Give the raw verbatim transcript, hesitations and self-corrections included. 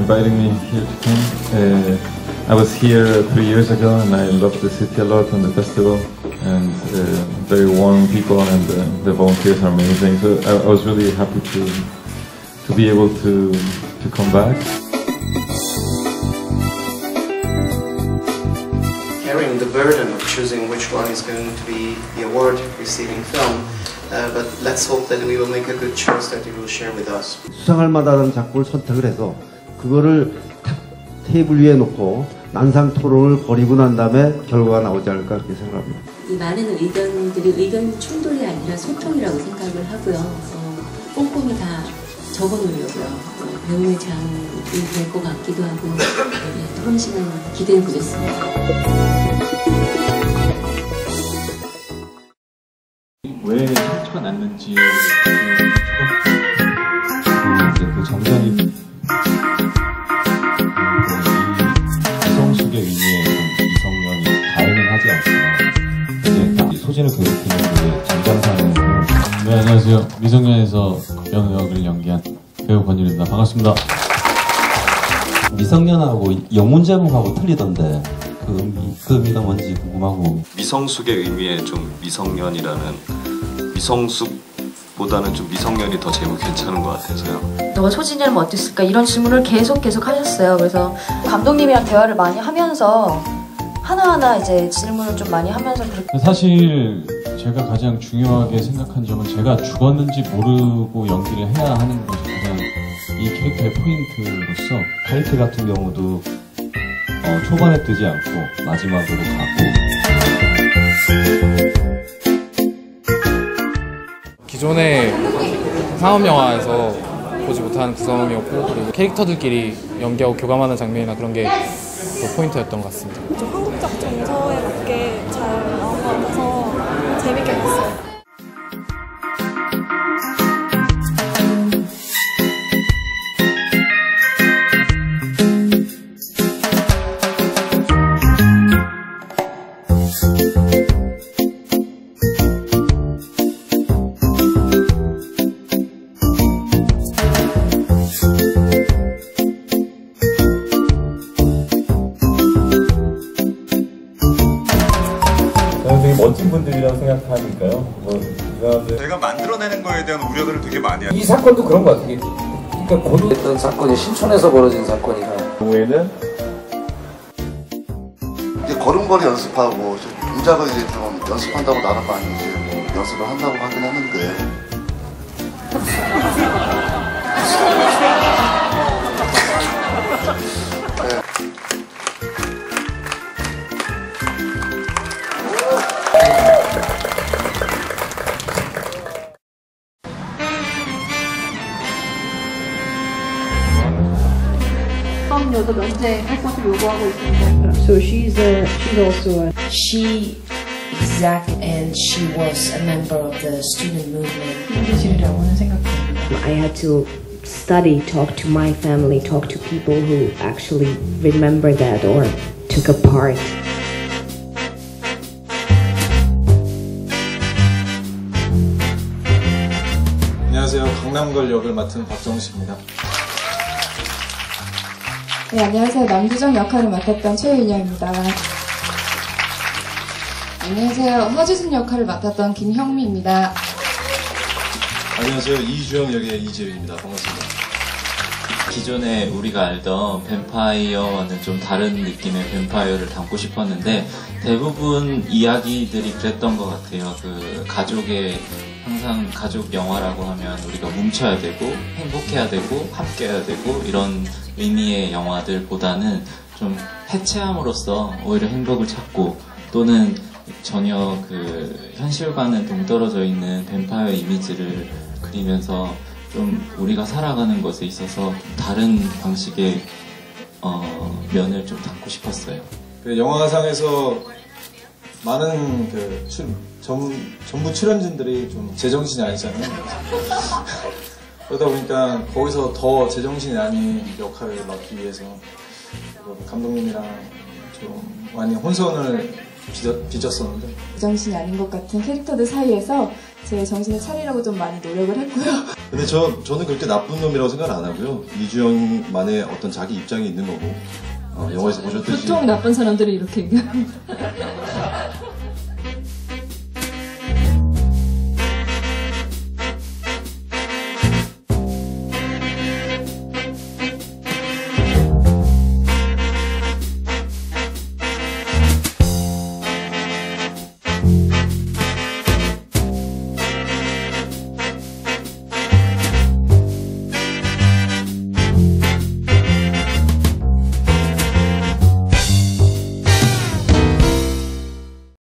inviting me here to come. Uh, I was here three years ago and I loved the city a lot and the festival, and uh, very warm people, and uh, the volunteers are amazing. So I, I was really happy to to be able to to come back. Carrying the burden of choosing which one is going to be the award-receiving film, uh, but let's hope that we will make a good choice that you will share with us. 수상할 만한 작품을 선택을 해서 그거를 테이블 위에 놓고 난상 토론을 벌이고 난 다음에 결과가 나오지 않을까 그렇게 생각합니다. 이 많은 의견들이 의견 충돌이 아니라 소통이라고 생각을 하고요. 어, 꼼꼼히 다 적어놓으려고요. 어, 배움의 장이 될 것 같기도 하고, 네, 토론 시간 기대해 보겠습니다. 왜 상처가 났는지 그, 그 정장이 이성숙의 의미에 좀 미성년이 가해는 하지 않지만 이제 소진을 괴롭히는 그 정장상으로. 네, 안녕하세요. 미성년에서 변우 역을 연기한 배우 권율입니다. 반갑습니다. 미성년하고 영문 제목하고 틀리던데 그 의미, 그 의미가 뭔지 궁금하고. 미성숙의 의미에 좀 미성년이라는, 미성숙보다는 좀 미성년이 더 제목 괜찮은 것 같아서요. 너가 소진이라면 어땠을까? 이런 질문을 계속 계속 하셨어요. 그래서 감독님이랑 대화를 많이 하면서 하나하나 이제 질문을 좀 많이 하면서 그렇게. 사실 제가 가장 중요하게 생각한 점은 제가 죽었는지 모르고 연기를 해야 하는 것이 가장 이 캐릭터의 포인트로서. 카이트 같은 경우도 어, 초반에 뜨지 않고 마지막으로 가고. 기존의 상업 영화에서 보지 못한 구성이었고, 그리고 캐릭터들끼리 연기하고 교감하는 장면이나 그런 게 더 포인트였던 것 같습니다. 좀 한국적 정서에 맞게 잘 나온 것 같아서 재밌게 봤어요. 되게 멋진 분들이라고 생각하니까요. 뭐, 그 제가 만들어내는 거에 대한 우려들을 되게 많이 해요. 이 사건도 그런 것 같아요. 그러니까 고도했던 사건이 신촌에서 벌어진 사건이라 경우에는 이제 걸음걸이 연습하고 동작을 이제 좀 연습한다고 나간 거 아닌지 뭐 연습을 한다고 하긴 하는데. 네. So she's a, she's also a she exactly, and she was a member of the student movement. I had to study, talk to my family, talk to people who actually remember that or took a part. 안녕하세요. 강남걸 역을 맡은 박정식입니다. 네, 안녕하세요. 남주정 역할을 맡았던 최윤영입니다. 안녕하세요. 허지순 역할을 맡았던 김형미입니다. 안녕하세요. 이주영 역의 이재윤입니다. 반갑습니다. 기존에 우리가 알던 뱀파이어와는 좀 다른 느낌의 뱀파이어를 담고 싶었는데 대부분 이야기들이 그랬던 것 같아요. 그 가족의, 항상 가족 영화라고 하면 우리가 뭉쳐야 되고 행복해야 되고 함께해야 되고 이런 의미의 영화들보다는 좀 해체함으로써 오히려 행복을 찾고, 또는 전혀 그 현실과는 동떨어져 있는 뱀파이어 이미지를 그리면서 좀 우리가 살아가는 것에 있어서 좀 다른 방식의 어, 면을 좀 담고 싶었어요. 그 영화상에서 많은 그 출, 전, 전부 출연진들이 좀 제정신이 아니잖아요. 그러다 보니까 거기서 더 제정신이 아닌 역할을 맡기 위해서 감독님이랑 좀 많이 혼선을 빚었, 빚었었는데 정신이 아닌 것 같은 캐릭터들 사이에서 제 정신을 차리려고 좀 많이 노력을 했고요. 근데 저, 저는 그렇게 나쁜 놈이라고 생각 안 하고요. 이주영만의 어떤 자기 입장이 있는 거고 어, 영화에서 보셨듯이 보통 나쁜 사람들이 이렇게 얘기합니다.